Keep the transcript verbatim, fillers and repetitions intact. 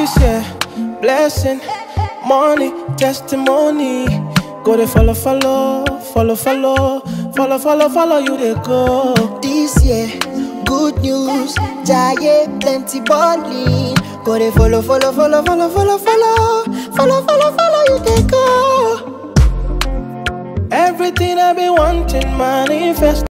This year, blessing, money, testimony. Go to follow, follow, follow, follow, follow, follow, follow you they go. This year, good news, giant plenty balling. Go to follow, follow, follow, follow, follow, follow, follow, follow, follow you they go. Everything I be wanting, manifest.